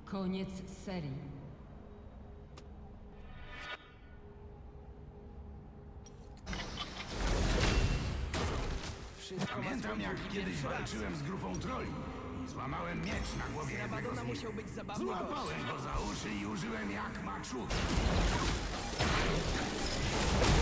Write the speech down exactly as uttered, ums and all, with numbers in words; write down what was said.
Koniec serii. Pamiętam, jak kiedyś walczyłem z grupą troli i złamałem miecz na głowie jednego z nich. musiał być zabawny gość. Złapałem go za uszy i użyłem jak maczugi.